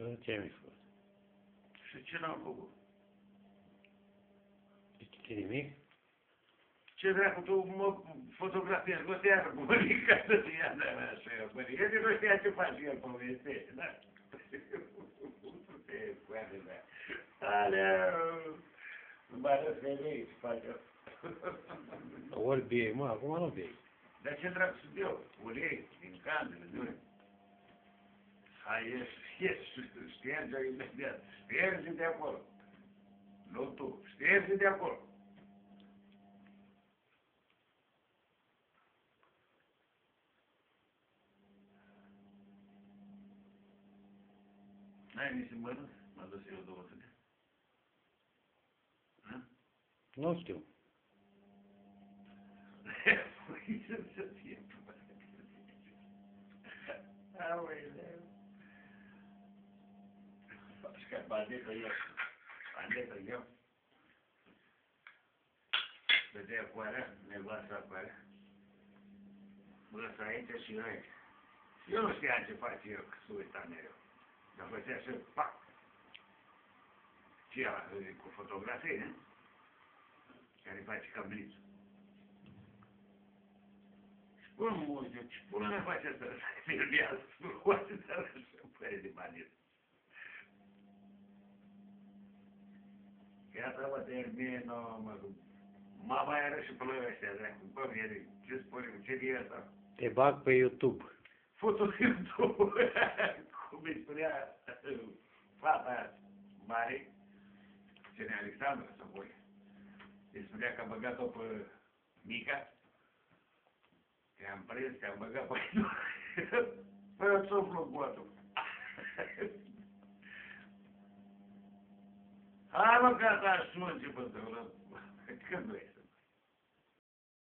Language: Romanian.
Ce mi-ai făcut? Și ce n-am făcut? Ce nimic? Ce dracu, tu mă fotografiezi, mă te iară cu mărica să-ți ia de mea așa, mărica. El nu știa ce face el, povestește, da? Te scoate, da. Aleu! Nu mai arăți femei ce faci eu. Ori bei, mă, acum nu bei. Dar ce dracu sunt eu? Ulei, din candele, nu? Hai, ieși, șterge-o imediat. Șterge de acolo. Nu tu, șterge de acolo. N-ai nici în mână? M-a dus eu 200. Nu știu. Păi să fie. Aoleu. Acho que é bandeira aí, bandeira aí, ó. Vedea coarea, nevasta coarea. Măsa aici și aici. Eu nu știam ce face eu, că s-o uita mereu. Dar făcea așa, pac! Ce ăla, cu fotografie, ne? Care face ca blițul. Și până mă zice, ce până mea face asta? Filmează, scoate, dar așa, păi de bandeiră. Iată, mă, termină, mă, mama iară și plăia ăștia, dracu, bă, mie, ce spune, ce-i asta? Te bag pe YouTube. Fotografiul, cum îi spunea fata aia mare, Cine Alexandra, sau voi, îi spunea că am băgat-o pe mica, te-am prins, te-am băgat pe păi eu ți-o flogotul. Hai mă, gata, ajunge, bă, când vrei.